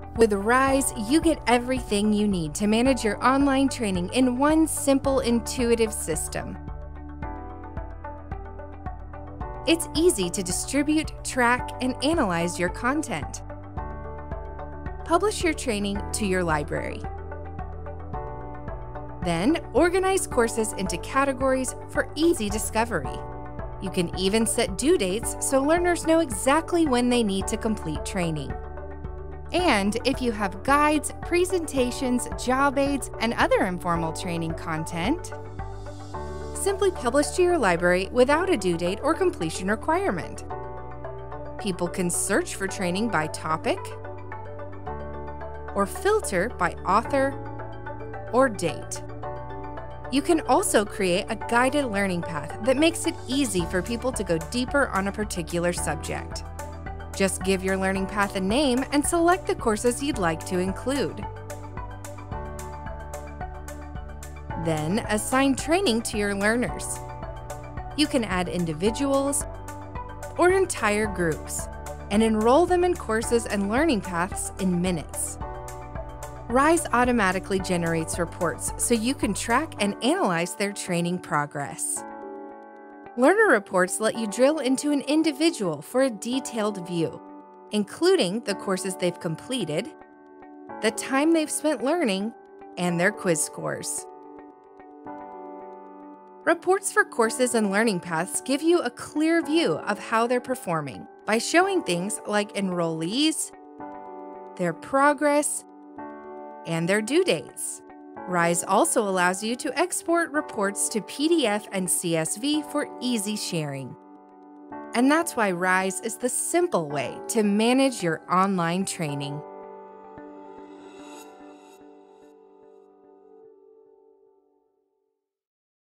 With Rise, you get everything you need to manage your online training in one simple, intuitive system. It's easy to distribute, track, and analyze your content. Publish your training to your library. Then, organize courses into categories for easy discovery. You can even set due dates so learners know exactly when they need to complete training. And if you have guides, presentations, job aids, and other informal training content, simply publish to your library without a due date or completion requirement. People can search for training by topic or filter by author or date. You can also create a guided learning path that makes it easy for people to go deeper on a particular subject. Just give your learning path a name and select the courses you'd like to include. Then assign training to your learners. You can add individuals or entire groups and enroll them in courses and learning paths in minutes. Rise automatically generates reports so you can track and analyze their training progress. Learner reports let you drill into an individual for a detailed view, including the courses they've completed, the time they've spent learning, and their quiz scores. Reports for courses and learning paths give you a clear view of how they're performing by showing things like enrollees, their progress, and their due dates. Rise also allows you to export reports to PDF and CSV for easy sharing. And that's why Rise is the simple way to manage your online training.